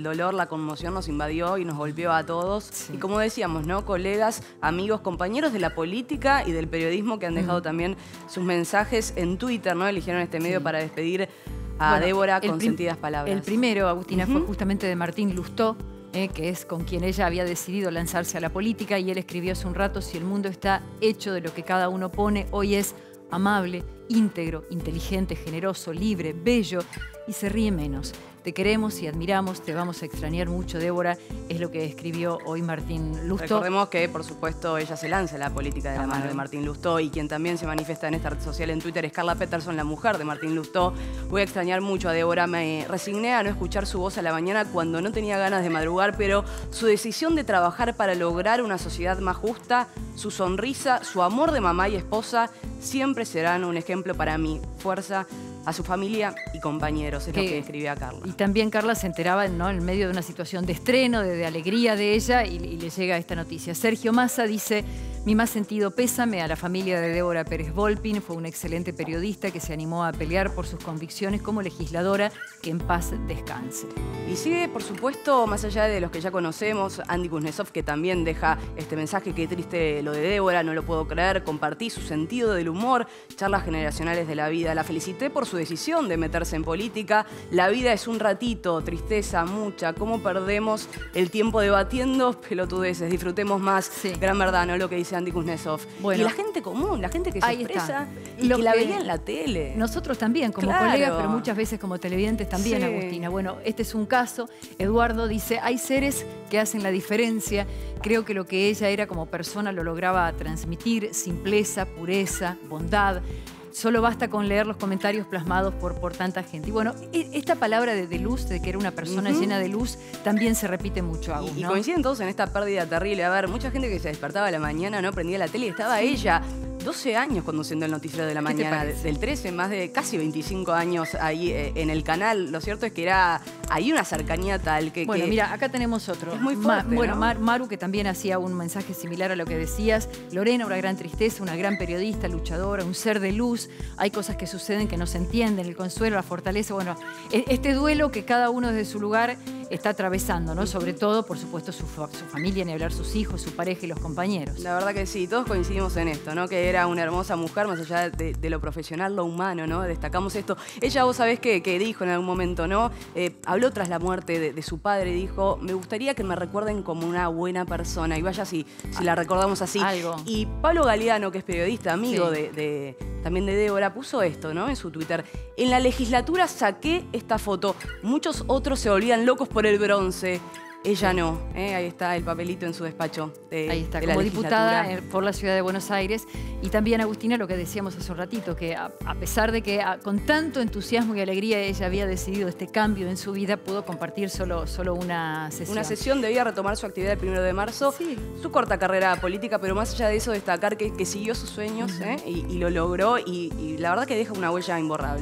El dolor, la conmoción nos invadió y nos golpeó a todos. Sí. Y como decíamos, ¿no? Colegas, amigos, compañeros de la política y del periodismo que han dejado también sus mensajes en Twitter, ¿no? Eligieron este medio para despedir a Débora con sentidas palabras. El primero, Agustina, fue justamente de Martín Lustó, que es con quien ella había decidido lanzarse a la política, y él escribió hace un rato: si el mundo está hecho de lo que cada uno pone, hoy es amable, íntegro, inteligente, generoso, libre, bello y se ríe menos. Te queremos y admiramos, te vamos a extrañar mucho, Débora, es lo que escribió hoy Martín Lustó. Recordemos que, por supuesto, ella se lanza a la política de la mano de Martín Lustó, y quien también se manifiesta en esta red social en Twitter es Carla Peterson, la mujer de Martín Lustó. Voy a extrañar mucho a Débora, me resigné a no escuchar su voz a la mañana cuando no tenía ganas de madrugar, pero su decisión de trabajar para lograr una sociedad más justa, su sonrisa, su amor de mamá y esposa, siempre serán un ejemplo para mí. Fuerza a su familia y compañeros, es lo que escribía Carla. Y también Carla se enteraba, ¿no?, en medio de una situación de estreno, de alegría de ella, y le llega esta noticia. Sergio Massa dice: mi más sentido pésame a la familia de Débora Pérez Volpin. Fue una excelente periodista que se animó a pelear por sus convicciones como legisladora. Que en paz descanse. Y sigue, por supuesto, más allá de los que ya conocemos, Andy Kuznetsov, que también deja este mensaje: qué triste lo de Débora, no lo puedo creer, compartí su sentido del humor, charlas generacionales de la vida. La felicité por su decisión de meterse en política. La vida es un ratito, tristeza mucha. ¿Cómo perdemos el tiempo debatiendo pelotudeces? Disfrutemos más. Gran verdad, ¿no? Lo que dice Andy Kuznetsov. Bueno, y la gente común, la gente que se expresa y lo que la veía en la tele. Nosotros también, como colegas, pero muchas veces como televidentes también, Agustina. Bueno, este es un caso. Eduardo dice: hay seres que hacen la diferencia. Creo que lo que ella era como persona lo lograba transmitir: simpleza, pureza, bondad. Solo basta con leer los comentarios plasmados por tanta gente. Y bueno, esta palabra de luz, de que era una persona llena de luz, también se repite mucho, Agus, ¿no? Y coinciden todos en esta pérdida terrible. A ver, mucha gente que se despertaba a la mañana, no prendía la tele, y estaba ella 12 años conduciendo el noticiero de la mañana, del 13, más de casi 25 años ahí en el canal. Lo cierto es que hay una cercanía tal que... Bueno, mira, acá tenemos otro. Es muy fuerte, Bueno, ¿no? Maru, que también hacía un mensaje similar a lo que decías. Lorena, una gran tristeza, una gran periodista, luchadora, un ser de luz. Hay cosas que suceden que no se entienden, el consuelo, la fortaleza. Bueno, este duelo que cada uno desde su lugar está atravesando, ¿no? Sobre todo, por supuesto, su familia, ni hablar sus hijos, su pareja y los compañeros. La verdad que sí, todos coincidimos en esto, ¿no? Que era una hermosa mujer, más allá de lo profesional, lo humano, ¿no? Destacamos esto. Ella, vos sabés que dijo en algún momento, ¿no? Habló tras la muerte de su padre y dijo: me gustaría que me recuerden como una buena persona. Y vaya si la recordamos así. Algo. Y Pablo Galeano, que es periodista, amigo también de Débora, puso esto, ¿no? En su Twitter: en la legislatura saqué esta foto. Muchos otros se volvían locos por el bronce. Ella no, ahí está el papelito en su despacho. Ahí está, como diputada por la ciudad de Buenos Aires. Y también, Agustina, lo que decíamos hace un ratito, que a pesar de que con tanto entusiasmo y alegría ella había decidido este cambio en su vida, pudo compartir solo una sesión. Una sesión, debía retomar su actividad el 1 de marzo, su corta carrera política, pero más allá de eso, destacar que siguió sus sueños y lo logró, y la verdad que deja una huella imborrable.